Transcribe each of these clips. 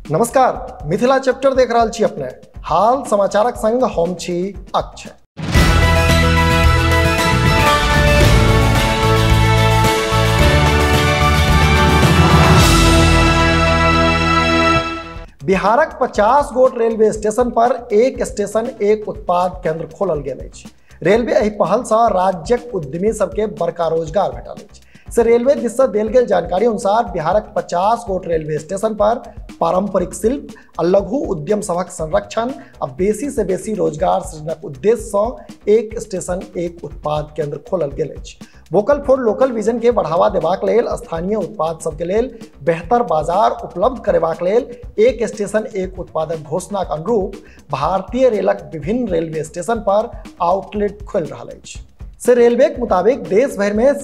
नमस्कार, मिथिला चैप्टर देख रहल छी अपने। हाल समाचारक संग हम छी अक्षय। बिहारक 50 गोट रेलवे स्टेशन पर एक स्टेशन एक उत्पाद केंद्र खोलल गेल अछि। रेलवे एहि पहल सँ राज्यक उद्यमी सबके बड़का रोजगार भेटल अछि। से रेलवे दिस सँ देल गेल जानकारी अनुसार बिहारक 50 गोट रेलवे स्टेशन पर पारंपरिक शिल्प आ लघु उद्यम सभक संरक्षण आ बेसी से बेसी रोजगार सृजनक उद्देश्य सँ एक स्टेशन एक उत्पाद केंद्र खोलल गेल अछि। वोकल फॉर लोकल विजन के बढ़ावा देबाक लेल स्थानीय उत्पाद सबके लेल बेहतर बाजार उपलब्ध करेबाक लेल एक स्टेशन एक उत्पादक घोषणाक अनुरूप भारतीय रेलक विभिन्न रेलवे स्टेशन पर आउटलेट खोल रहल अछि। से रेलवे के मुताबिक देश भर में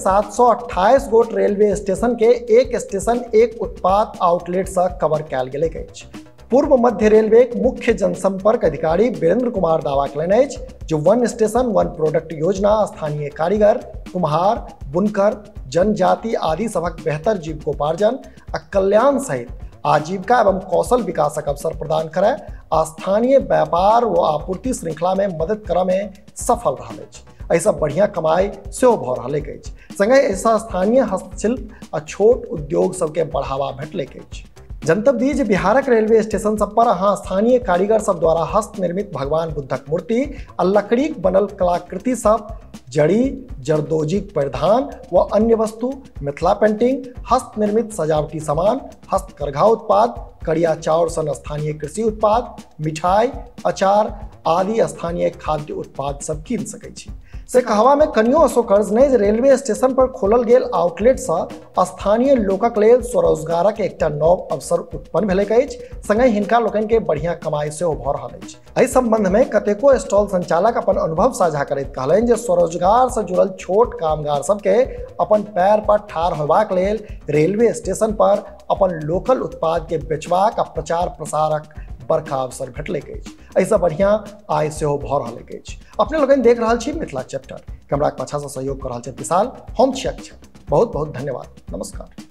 728 गोट रेलवे स्टेशन के एक स्टेशन एक उत्पाद आउटलेट से कवर कैल गेल अछि। पूर्व मध्य रेलवे के मुख्य जनसंपर्क अधिकारी वीरेंद्र कुमार दावा कयलनि अछि जे वन स्टेशन वन प्रोडक्ट योजना स्थानीय कारीगर, कुम्हार, बुनकर, जनजाति आदि सभक बेहतर जीविकोपार्जन आ कल्याण सहित आजीविका एवं कौशल विकासक अवसर प्रदान करय आ स्थानीय व्यापार व आपूर्ति श्रृंखला में मदद करय में सफल रहल अछि। ऐसा बढ़िया कमाई सेहो भऽ रहल अछि। संगे ऐसा स्थानीय हस्तशिल्प आ छोट उद्योग सबके बढ़ावा भेटल अछि। जनतब दी जे बिहारक रेलवे स्टेशन सब पर अहाँ स्थानीय कारीगर सब द्वारा हस्त निर्मित भगवान बुद्धक मूर्ति आ लकड़ीक बनल कलाकृति सब, जड़ी, जरदोजीक परिधान व अन्य वस्तु, मिथिला पेंटिंग, हस्त निर्मित सजावटी सामान, हस्तकरघा उत्पाद, कड़िया चाउर सन स्थानीय कृषि उत्पाद, मिठाई, अचार आदि स्थानीय खाद्य उत्पाद सब कीन सकै छी। से कहवा में कनियो असोकर्ज नहीं जे रेलवे स्टेशन पर खोलल गेल आउटलेट सँ स्थानीय लोकक लेल स्वरोजगारक एकटा नव अवसर उत्पन्न भेल अछि। संगे हिनका लोकनि के बढ़िया कमाई सेहो भऽ रहल अछि। एहि संबंध में कतेको स्टॉल संचालक अपन अनुभव साझा करैत कहलनि जे स्वरोजगार से जुड़ल छोट कामगार सबके अपन पैर पर ठाढ़ होबाक लेल रेलवे स्टेशन पर अपन लोकल उत्पाद के बेचबाक आ प्रचार प्रसारक बड़का अवसर भेटल अछि। ऐसा बढ़िया आय सेहो भऽ रहल अछि। अपने लोगन देख रहल छी मिथिला चैप्टर। कैमरा के पाछा से सहयोग कर रहल छै विशाल। हम छी अक्षय। बहुत बहुत धन्यवाद। नमस्कार।